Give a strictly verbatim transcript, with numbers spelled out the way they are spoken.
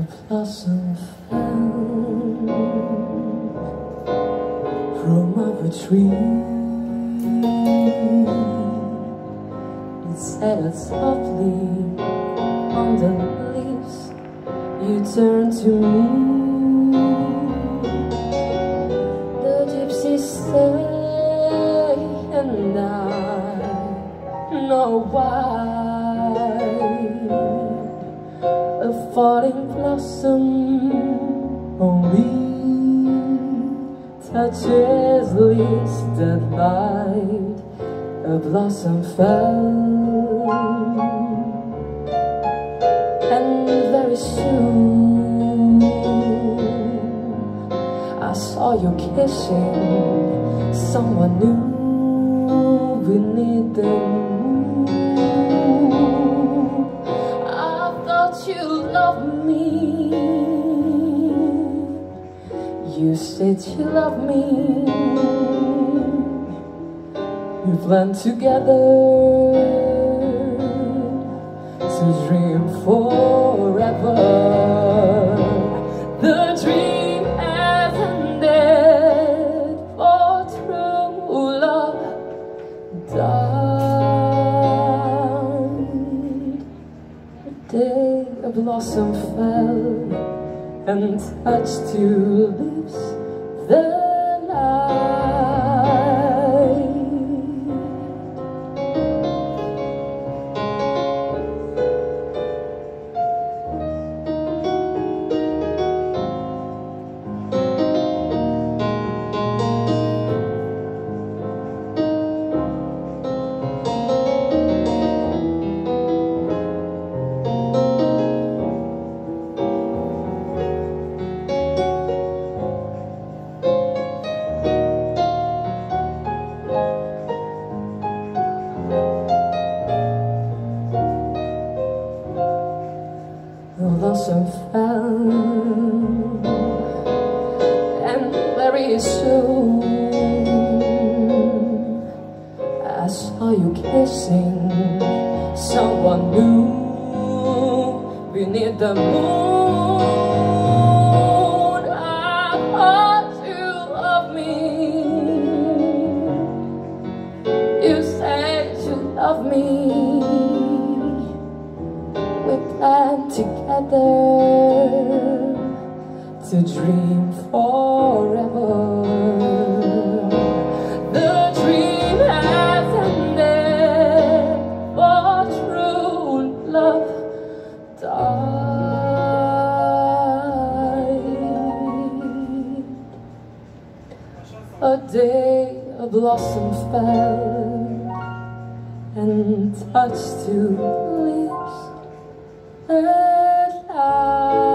blossom fell from our tree. It settled softly on the leaves. You turned to me. The gypsies say, and I know why. A falling blossom only touches leaves that light. A blossom fell, and very soon I saw you kissing someone new beneath the moon. I thought you loved me. You said you loved me. We planned together to dream forever. The dream has ended, for true love died. The day a blossom fell and touched two lips that blossom fell, and very soon I saw you kissing someone new beneath the moon. I thought you loved me. You said you loved me. We planned together to dream forever. The dream has ended, for true love died. A day a blossom fell and touched two leaves that I